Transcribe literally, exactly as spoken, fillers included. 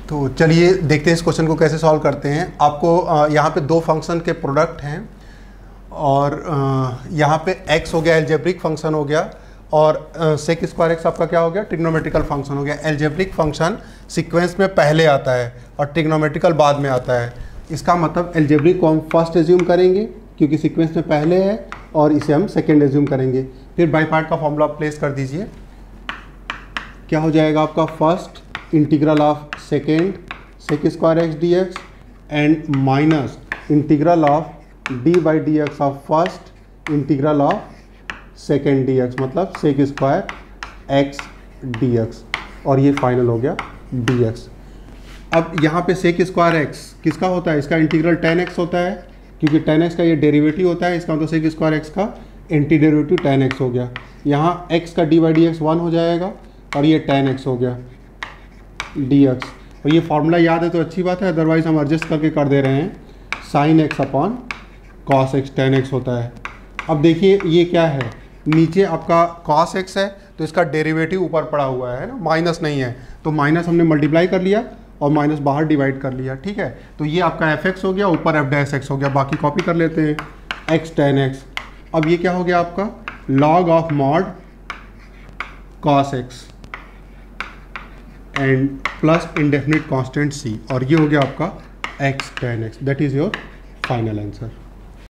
तो चलिए देखते हैं इस क्वेश्चन को कैसे सॉल्व करते हैं। आपको यहाँ पे दो फंक्शन के प्रोडक्ट हैं और यहाँ पे x हो गया एल्जेब्रिक फंक्शन हो गया और सेक स्क्वायर एक्स आपका क्या हो गया ट्रिग्नोमेट्रिकल फंक्शन हो गया। एल्जेब्रिक फंक्शन सीक्वेंस में पहले आता है और ट्रिग्नोमेट्रिकल बाद में आता है। इसका मतलब एल्जेब्रिक को हम फर्स्ट एज्यूम करेंगे क्योंकि सीक्वेंस में पहले है और इसे हम सेकेंड एज्यूम करेंगे। फिर बाई पार्ट का फॉर्मूला प्लेस कर दीजिए। क्या हो जाएगा आपका first integral of second sec square x d x and minus integral of d by d x of first integral of second d x, मतलब sec square x d x, और ये फाइनल हो गया डी एक्स। अब यहाँ पे सेक square x किसका होता है, इसका इंटीग्रल टेन एक्स होता है क्योंकि टेन एक्स का ये डेरिवेटिव होता है। इसका मतलब सेक स्क्वायर एक्स का एंटी डेरिवेटिव टेन एक्स हो गया। यहाँ x का d by d x one हो जाएगा और ये टेन एक्स हो गया डी एक्स। और ये फार्मूला याद है तो अच्छी बात है, अदरवाइज हम एडजस्ट करके कर दे रहे हैं। Sine x upon cos x tan x होता है। अब देखिए ये क्या है, नीचे आपका कॉस एक्स है तो इसका डेरिवेटिव ऊपर पड़ा हुआ है ना, माइनस नहीं है तो माइनस हमने मल्टीप्लाई कर लिया और माइनस बाहर डिवाइड कर लिया। ठीक है, तो ये आपका एफ एक्स हो गया, ऊपर एफ डैश एक्स हो गया। बाकी कॉपी कर लेते हैं, एक्स टेन एक्स। अब ये क्या हो गया आपका log of mod cos x and plus indefinite constant C, और ये हो गया आपका x tan x. That is your final answer.